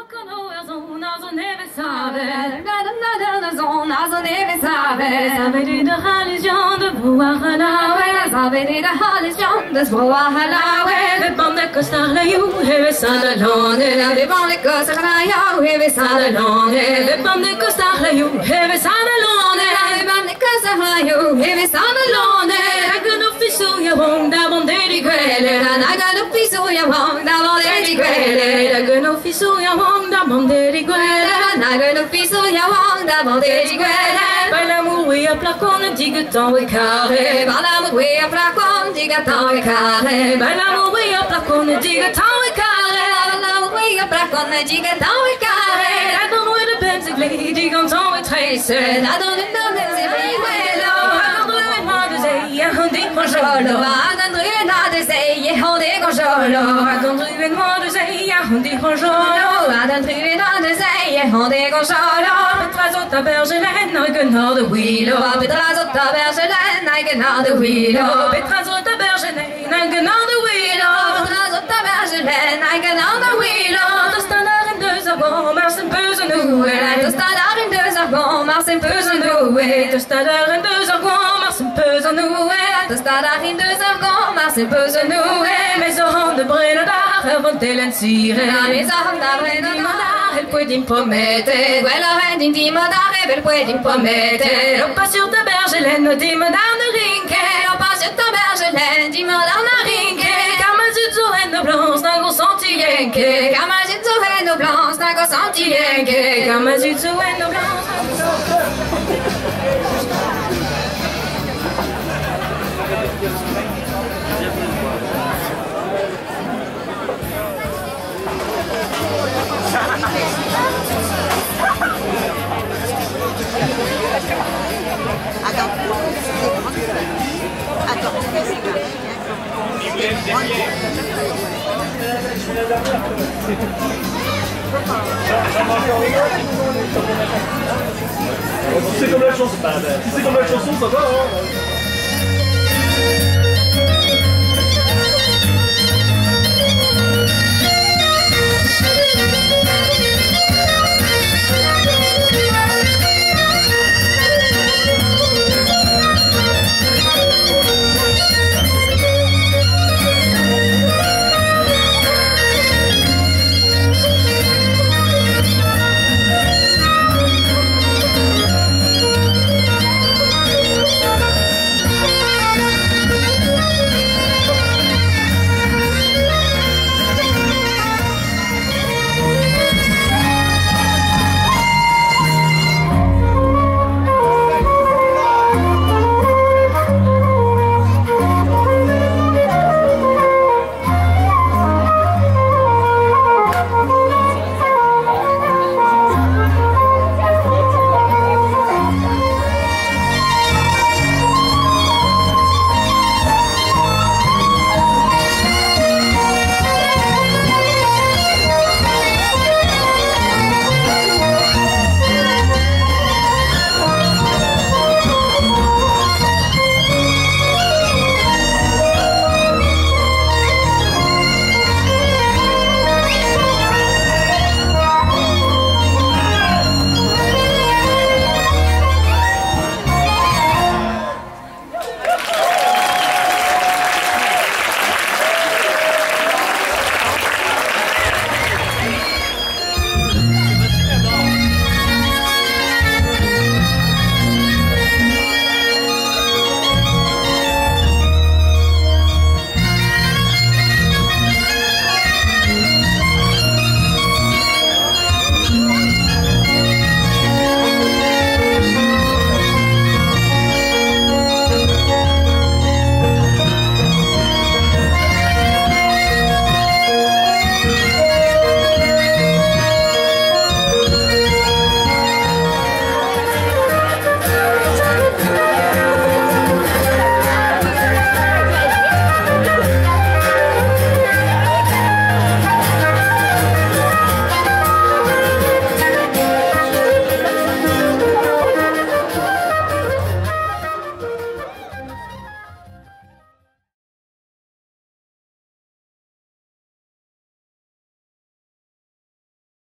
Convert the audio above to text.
Sabedi de religion de Bouahalawe, Sabedi de religion de Bouahalawe. We banden kostar la you, we sanalone. We banden kostar la you, we sanalone. We banden kostar la you, we sanalone. We banden kostar la you, we sanalone. Nagano fisu ya wong da bonderi gwele, nagano fisu ya wong da bonderi gwele, nagano fisu ya wong da bonderi gwele, nagano fisu ya wong da bonderi gwele. Par l'amour oui à placon, diguetant et carré. Par l'amour oui à placon, diguetant et carré. Par l'amour oui à placon, diguetant et carré. Par l'amour oui à placon, diguetant et carré. La donne oui de Benzigli, diguetant et tracé. La donne de Benzigli, wello. La donne oui moi de zé, on dit conjolo. La donne oui moi de zé, on dit conjolo. La donne oui moi de zé, on dit conjolo. La donne oui moi de zé, on dit conjolo. Petrazo bergelaine, genard de Willow. Petrazo bergelaine, genard de Willow. Petrazo bergelaine, genard de Willow. Petrazo bergelaine, genard de Willow. De standaard in de zabon, maar zijn peuze noué. De standaard in de zabon, maar zijn peuze noué. De standaard in de zabon, maar zijn peuze noué. De standaard in de zabon, maar zijn peuze noué. Mes oren de brille daar, van telen sieren. Mes oren de brille daar. Elle puede promettere, quella vende intimidare, elle puede promettere. Lo pas sur ta bergelaine, dis-moi dans le ringue. Lo pas sur ta bergelaine, dis-moi dans le ringue. Camazuzzo et no blancs, d'un gros sentienke. Camazuzzo et no blancs, d'un gros sentienke. Camazuzzo et no blancs. Si c'est comme la chanson, ça va, hein.